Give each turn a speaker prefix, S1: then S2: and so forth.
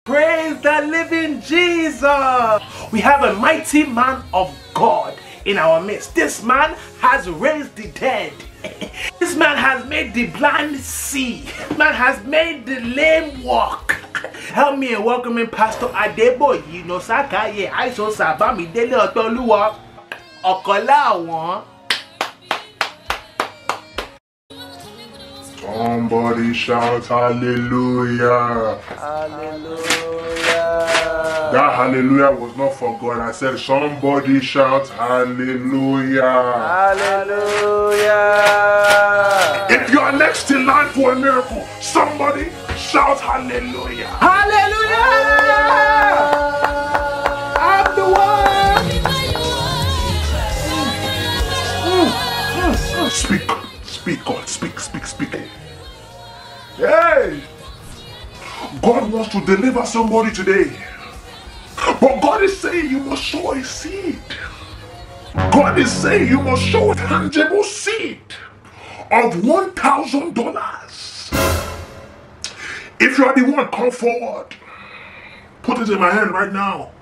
S1: Praise the living Jesus. We have a mighty man of God in our midst. This man has raised the dead. This man has made the blind see. This man has made the lame walk. Help me in welcoming Pastor Adeboyi Nosakaye Aiso Sabami Dele Otoluwa Okola.
S2: Somebody shout hallelujah.
S1: Hallelujah.
S2: That hallelujah was not for God. I said somebody shout hallelujah.
S1: Hallelujah.
S2: If you are next in line for a miracle, somebody shout hallelujah.
S1: Hallelujah. I'm the one.
S2: Speak. Speak, God. Speak. Hey! God wants to deliver somebody today. But God is saying you must sow a seed. God is saying you must sow a tangible seed of $1,000. If you are the one, come forward. Put it in my hand right now.